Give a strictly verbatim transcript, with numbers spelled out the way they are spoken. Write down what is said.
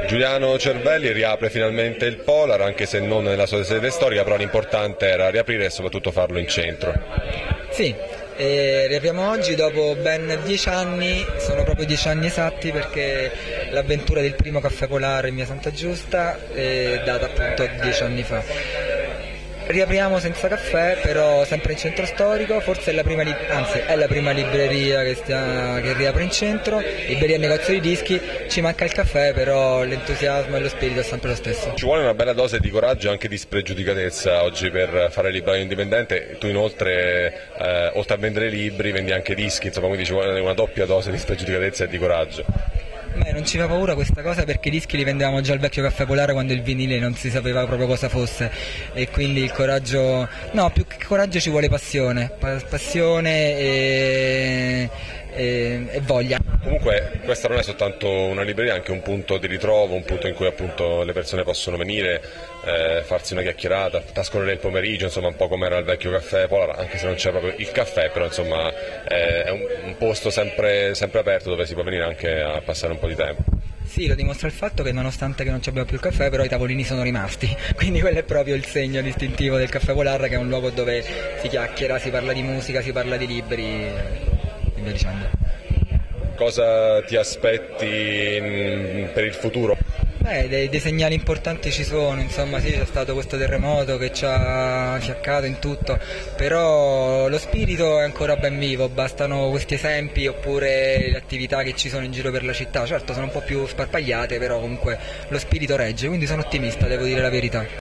Giuliano Cervelli riapre finalmente il Polar, anche se non nella sua sede storica, però l'importante era riaprire e soprattutto farlo in centro. Sì, e riapriamo oggi dopo ben dieci anni, sono proprio dieci anni esatti, perché l'avventura del primo caffè polare in via Santa Giusta è data appunto dieci anni fa. Riapriamo senza caffè, però sempre in centro storico, forse è la prima, li- anzi è la prima libreria che, stia, che riapre in centro, libreria e negozio di dischi, ci manca il caffè, però l'entusiasmo e lo spirito è sempre lo stesso. Ci vuole una bella dose di coraggio e anche di spregiudicatezza oggi per fare il libraio indipendente. Tu inoltre, eh, oltre a vendere libri, vendi anche dischi, insomma, quindi ci vuole una doppia dose di spregiudicatezza e di coraggio. Beh, non ci fa paura questa cosa, perché i dischi li vendevamo già al vecchio caffè polare quando il vinile non si sapeva proprio cosa fosse, e quindi il coraggio, no, più che coraggio ci vuole passione, pa- passione e, e, e voglia. Comunque questa non è soltanto una libreria, è anche un punto di ritrovo, un punto in cui appunto le persone possono venire, eh, farsi una chiacchierata, trascorrere il pomeriggio, insomma un po' come era il vecchio caffè Polar, anche se non c'è proprio il caffè, però insomma eh, è un, un posto sempre, sempre aperto dove si può venire anche a passare un po' di tempo. Sì, lo dimostra il fatto che nonostante che non ci abbiamo più il caffè, però i tavolini sono rimasti, quindi quello è proprio il segno distintivo del caffè Polar, che è un luogo dove si chiacchiera, si parla di musica, si parla di libri e via dicendo. Cosa ti aspetti in, per il futuro? Beh, dei, dei segnali importanti ci sono, insomma sì, c'è stato questo terremoto che ci ha fiaccato in tutto, però lo spirito è ancora ben vivo, bastano questi esempi oppure le attività che ci sono in giro per la città. Certo sono un po' più sparpagliate, però comunque lo spirito regge, quindi sono ottimista, devo dire la verità.